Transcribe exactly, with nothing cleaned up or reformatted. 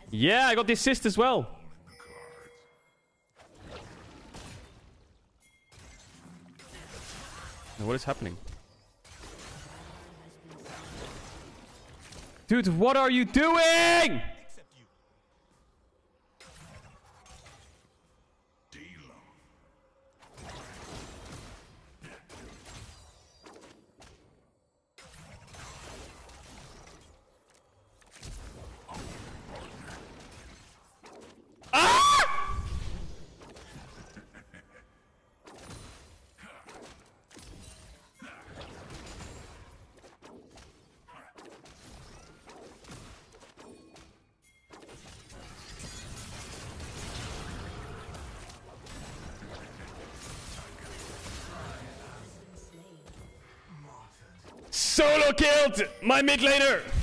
Yeah, I got the assist as well. What is happening? Dude, what are you doing? Solo killed my mid laner.